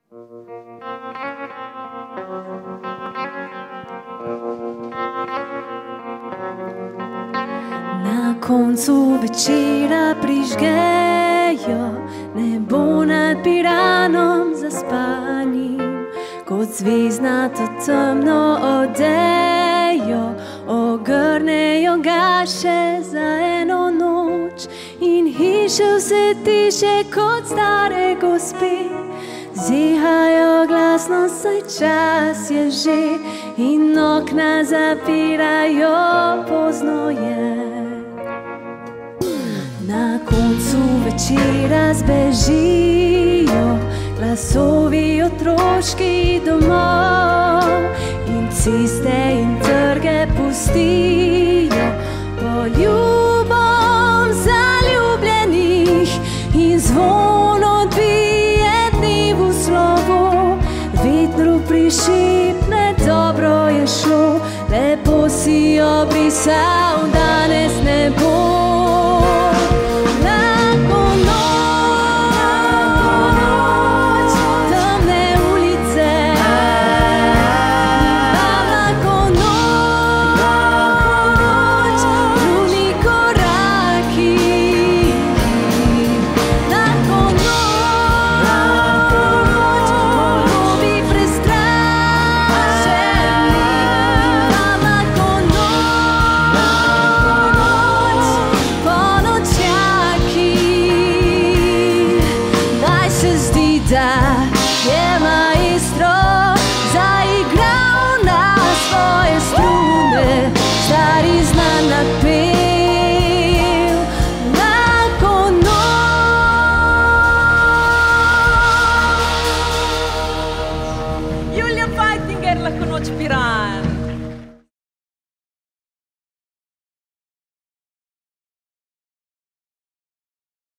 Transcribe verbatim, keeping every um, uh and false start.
Na koncu večera prižgejo nebo nad Piranom zaspanim, kot zvezdnato temno odejo ogrnejo ga še za eno noč. In hiše vse tiše kot stare gospe zihajo glasno, saj čas je že in okna zapirajo, pozno je. Na koncu večera zbežijo glasovi otroški domov in ceste in trge pustijo poljubom zaljubljenih in zvon odbije dnevu slovo. Vetru prišipne, dobro je šlo, lepo si obrisal danes nebo. Da je maestro zaigral na svoje strune stari znan napev. Lahko noč. Julia Fajtinger, Lahko noč Piran.